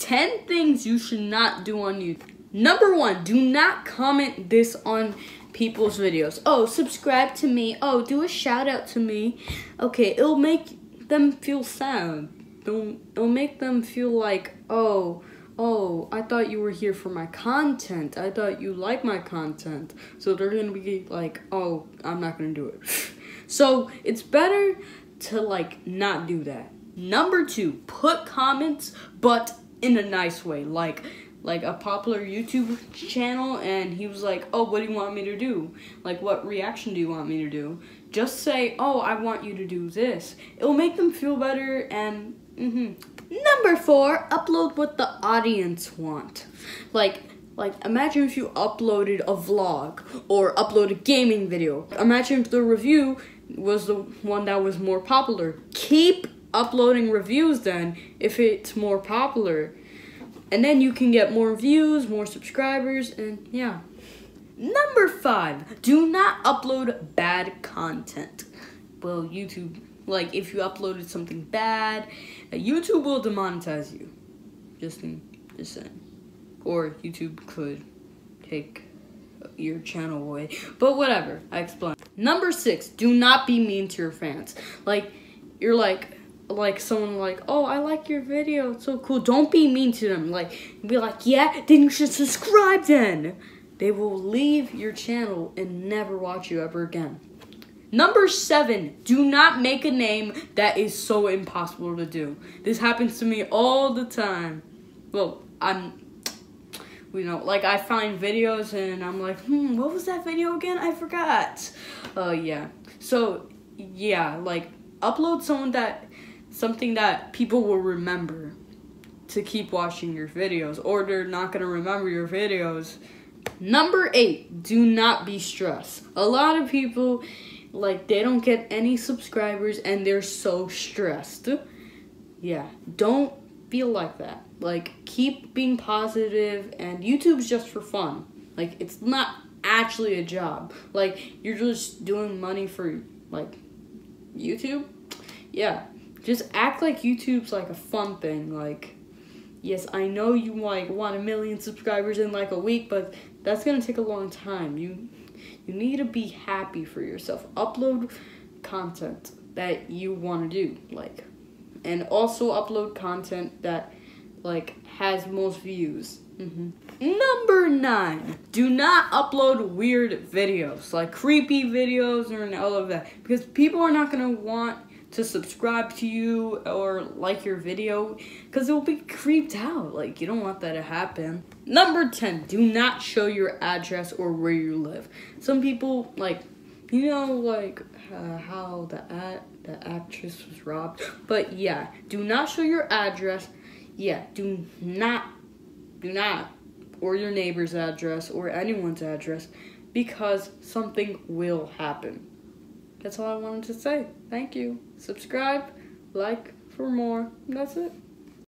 10 things you should not do on YouTube. Number 1, do not comment this on people's videos. Oh, subscribe to me. Oh, do a shout out to me. Okay, it'll make them feel sad. It'll make them feel like, oh, I thought you were here for my content. I thought you like my content. So they're gonna be like, oh, I'm not gonna do it. So it's better to like not do that. Number 2, put comments, but in a nice way. Like a popular YouTube channel, and he was like, oh, what do you want me to do? Like, what reaction do you want me to do? Just say, oh, I want you to do this. It'll make them feel better, and Number 4, upload what the audience want. Like imagine if you uploaded a vlog or upload a gaming video. Imagine if the review was the one that was more popular. Keep uploading reviews then if it's more popular. And then you can get more views, more subscribers, and yeah. Number 5, do not upload bad content. Well, YouTube, like if you uploaded something bad, YouTube will demonetize you. Just saying. Or YouTube could take your channel away. But whatever, I explained. Number 6, do not be mean to your fans. Like, you're like someone like, oh, I like your video, it's so cool. Don't be mean to them. Like, be like, yeah, then you should subscribe then. They will leave your channel and never watch you ever again. Number 7, do not make a name that is so impossible to do. This happens to me all the time. Well, like I find videos and I'm like, what was that video again? I forgot. Yeah. So, yeah, like, upload something that people will remember to keep watching your videos, or they're not going to remember your videos. Number 8, do not be stressed. A lot of people, like, they don't get any subscribers and they're so stressed. Yeah, don't feel like that. Like, keep being positive, and YouTube's just for fun. Like, it's not actually a job. Like, you're just doing money for, like, YouTube. Yeah, just act like YouTube's like a fun thing. Like, yes, I know you like want 1 million subscribers in like a week, but that's gonna take a long time. You need to be happy for yourself. Upload content that you want to do, like, and also upload content that like has most views. Number 9, do not upload weird videos, like creepy videos or all of that, because people are not gonna want to subscribe to you or like your video because they'll be creeped out. Like, you don't want that to happen. Number 10, do not show your address or where you live. Some people, like, you know, like how the actress was robbed. But yeah, do not show your address. Yeah, do not, or your neighbor's address or anyone's address, because something will happen. That's all I wanted to say. Thank you. Subscribe, like for more. That's it.